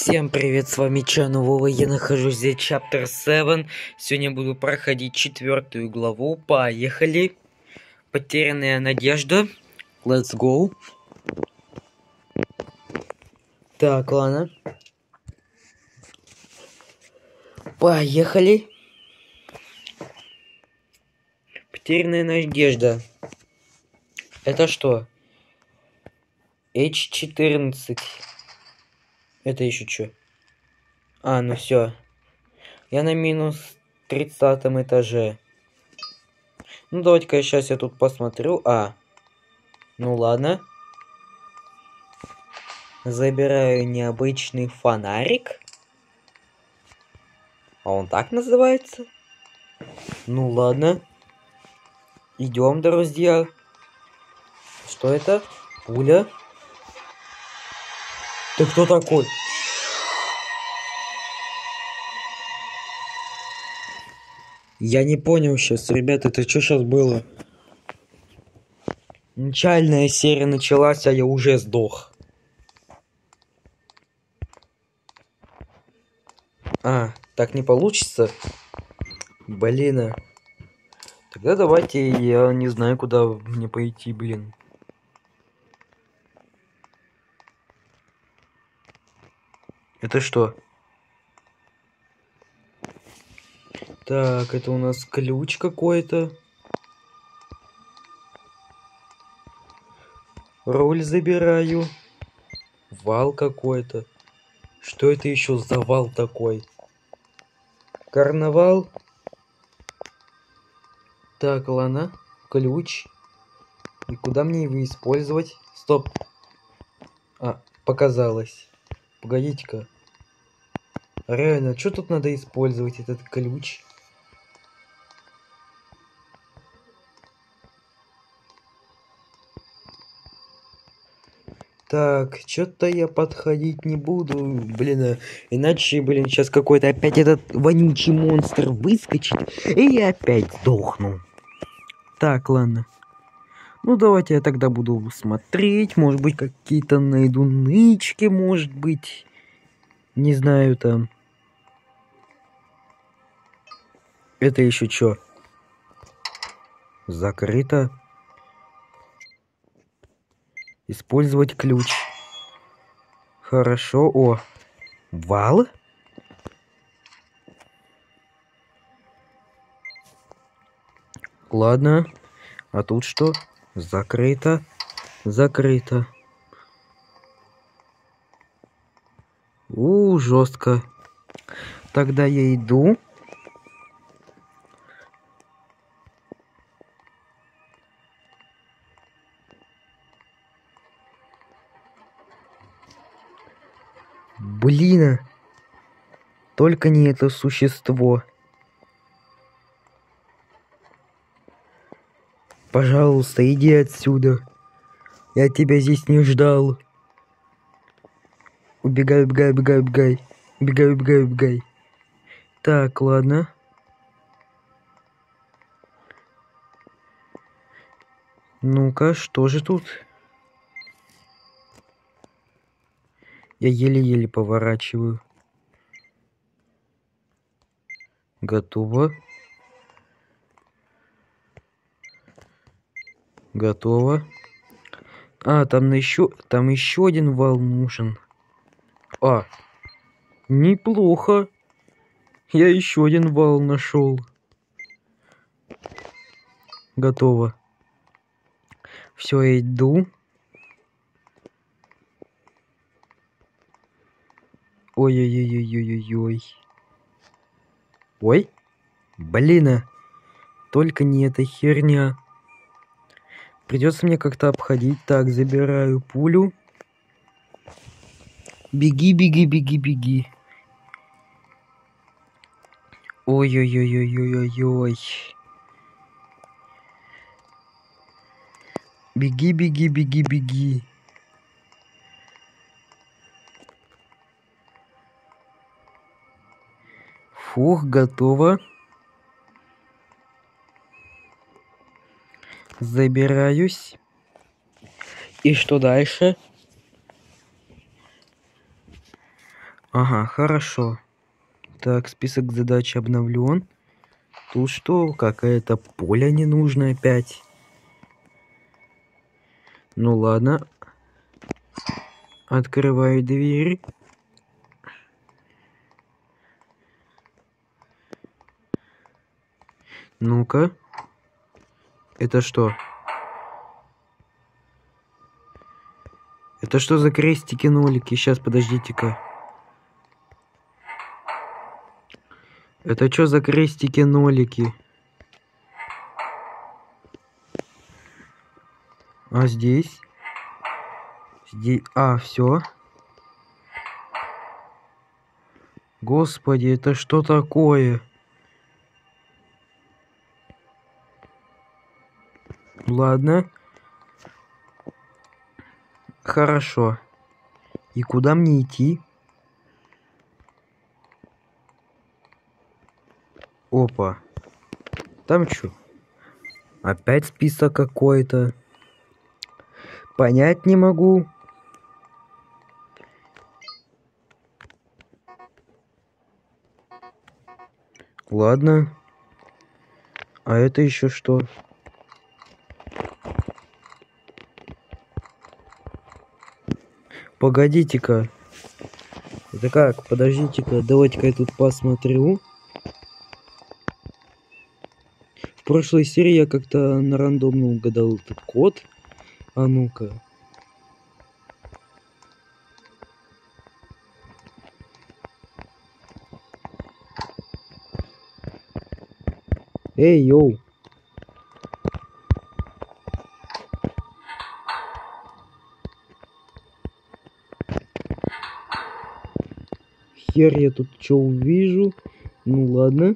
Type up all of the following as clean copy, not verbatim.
Всем привет, с вами Чан Вова, я нахожусь здесь Chapter 7. Сегодня буду проходить 4 главу, поехали. Потерянная надежда, let's go. Так, ладно. Поехали. Потерянная надежда. Это что? H14. Это еще что? А, ну все. Я на минус 30 этаже. Ну, давайте-ка сейчас я тут посмотрю. Ну ладно. Забираю необычный фонарик. А он так называется? Ну ладно. Идем, друзья. Что это? Пуля? Ты кто такой? Я не понял сейчас, ребята, это что сейчас было? Начальная серия началась, а я уже сдох. Так не получится? Блин. Тогда давайте, я не знаю, куда мне пойти, блин. Это что? Так, это у нас ключ какой-то. Руль забираю. Вал какой-то. Что это еще за вал такой? Карнавал. Так, ладно. Ключ. И куда мне его использовать? Стоп. Показалось. Погодите-ка. Реально, что тут надо использовать этот ключ? Так, что-то я подходить не буду, блин, иначе, сейчас какой-то опять этот вонючий монстр выскочит, и я опять сдохну. Так, ладно. Ну, давайте я тогда буду смотреть, может быть, какие-то найду нычки, может быть, не знаю, там. Это еще что? Закрыто. Использовать ключ. Хорошо. Вал? Ладно. А тут что? Закрыто. Закрыто. Жестко. Тогда я иду. Блин. Только не это существо. Пожалуйста, иди отсюда. Я тебя здесь не ждал. Убегай, убегай, убегай, убегай. Убегай, убегай, убегай. Так, ладно. Ну-ка, что же тут? Я еле-еле поворачиваю. Готово. Готово. Там еще один вал нужен. Неплохо. Я еще один вал нашел. Готово. Все, я иду. Ой-ой-ой-ой-ой-ой. Ой. Блин. Только не эта херня. Придется мне как-то обходить. Так, забираю пулю. Беги, беги, беги, беги. Ой-ой-ой-ой-ой-ой-ой. Беги, беги, беги, беги. Фух, готово. Забираюсь. И что дальше? Ага, хорошо. Так, список задач обновлен. Тут что, какая-то поле не нужно опять. Ну ладно. Открываю дверь. Ну-ка. Это что? Это что за крестики-нолики? Сейчас, подождите-ка. Это что за крестики-нолики? А здесь? Здесь... А, все. Господи, это что такое? Ладно. Хорошо. И куда мне идти? Опа. Там что? Опять список какой-то. Понять не могу. Ладно. А это еще что? Погодите-ка. Это как? Подождите-ка. Давайте-ка я тут посмотрю. В прошлой серии я как-то на рандомно угадал этот код. А ну-ка. Эй, йоу. Хер я тут что увижу. Ну ладно.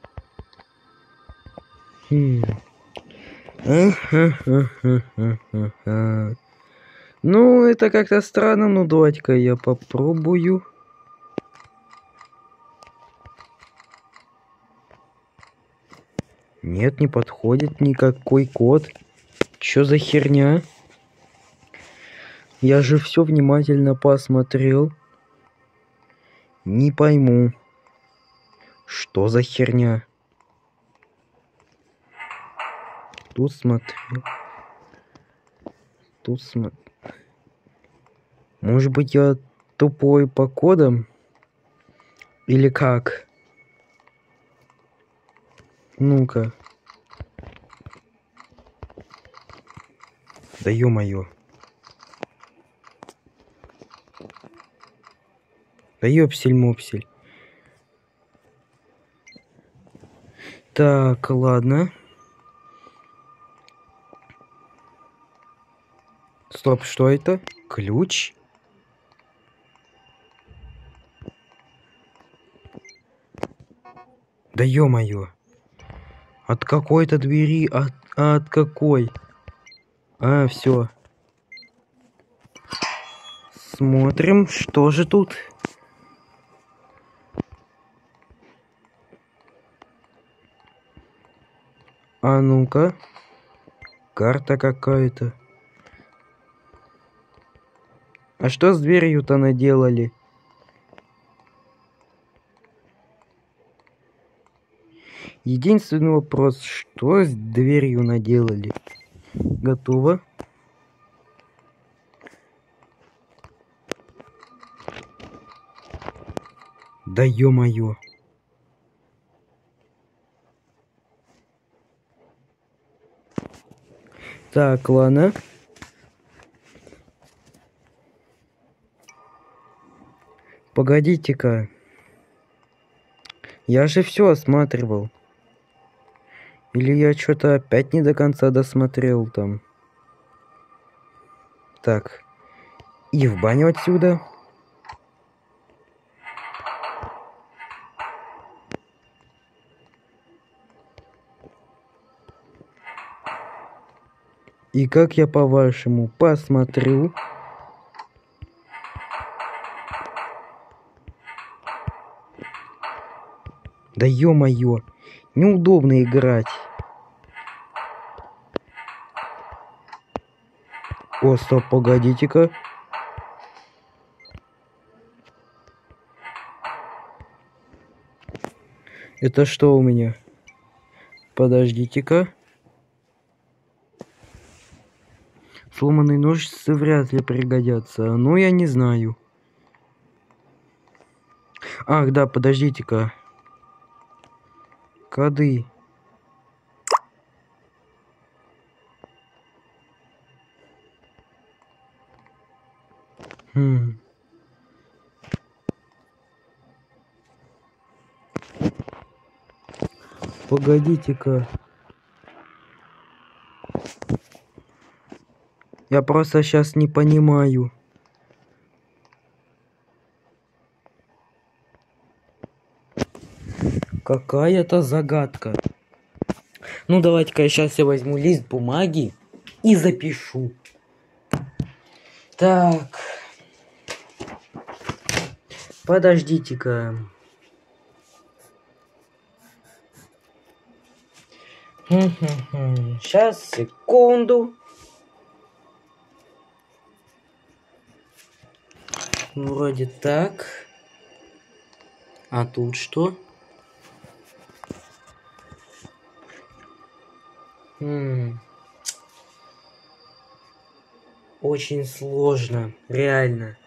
Ахахахахаха. Ну, это как-то странно. Ну, давайте-ка я попробую. Нет, не подходит никакой код. Чё за херня? Я же все внимательно посмотрел. Не пойму. Что за херня? Тут смотрю. Тут смотрю. Может быть, я тупой по кодам? Или как? Ну-ка. Да ё-моё. Да ёпсель-мопсель. Так, ладно. Стоп, что это? Ключ? Да ё-моё. От какой-то двери, от какой? А, все. Смотрим, что же тут. А ну-ка. Карта какая-то. А что с дверью-то наделали? Единственный вопрос, что с дверью наделали? Готово. Да ё-моё. Так, ладно. Погодите-ка. Я же все осматривал. Или я что-то опять не до конца досмотрел там. Так. И в баню отсюда. И как я по-вашему посмотрю? Да ё-моё, неудобно играть. О, стоп, погодите-ка. Это что у меня? Подождите-ка. Сломанные ножницы вряд ли пригодятся. Ну, я не знаю. Ах, да, подождите-ка. Коды. Погодите-ка. Я просто сейчас не понимаю. Какая-то загадка. Ну, давайте-ка сейчас я возьму лист бумаги и запишу. Так. Подождите-ка. Сейчас, секунду. Вроде так. А тут что? Очень сложно, реально.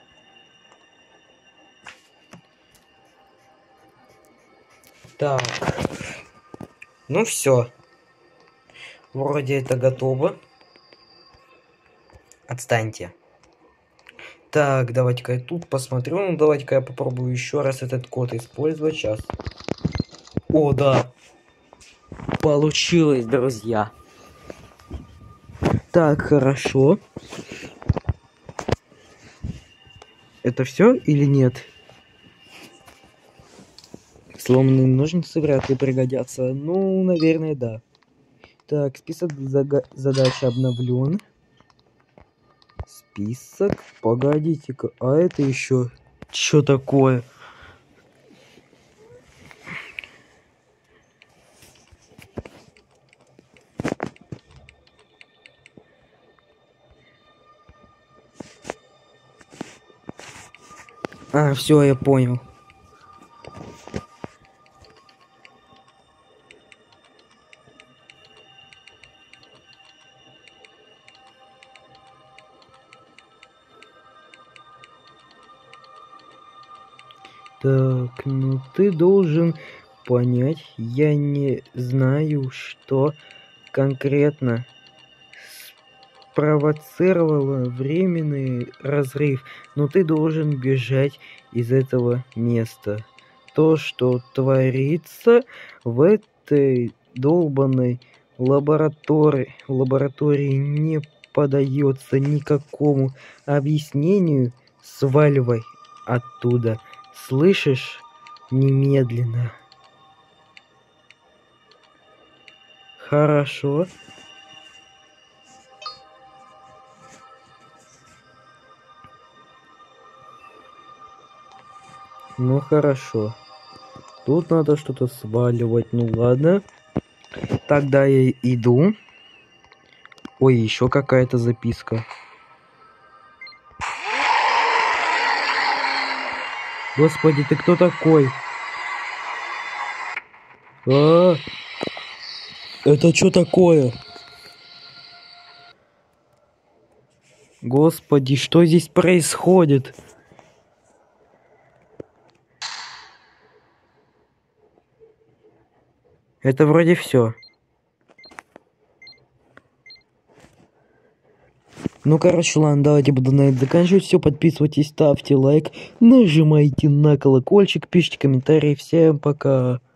Так. Ну все. Вроде это готово. Отстаньте. Так, давайте-ка я тут посмотрю. Ну, давайте-ка я попробую еще раз этот код использовать. Сейчас. О, да. Получилось, друзья. Так, хорошо. Это все или нет? Сломанные ножницы вряд ли пригодятся. Ну, наверное, да. Так, список задач обновлен. Список. Погодите-ка, а это еще что такое? А, все, я понял. Так, ну ты должен понять, я не знаю, что конкретно спровоцировало временный разрыв, но ты должен бежать из этого места. То, что творится в этой долбанной лаборатории не поддается никакому объяснению. Сваливай оттуда. Слышишь? Немедленно. Хорошо. Ну хорошо. Тут надо что-то сваливать. Ну ладно. Тогда я иду. Ой, еще какая-то записка. Господи, ты кто такой? Это что такое? Господи, что здесь происходит? Это вроде все. Ну, короче, ладно, давайте буду на этом заканчивать. Все, подписывайтесь, ставьте лайк, нажимайте на колокольчик, пишите комментарии. Всем пока.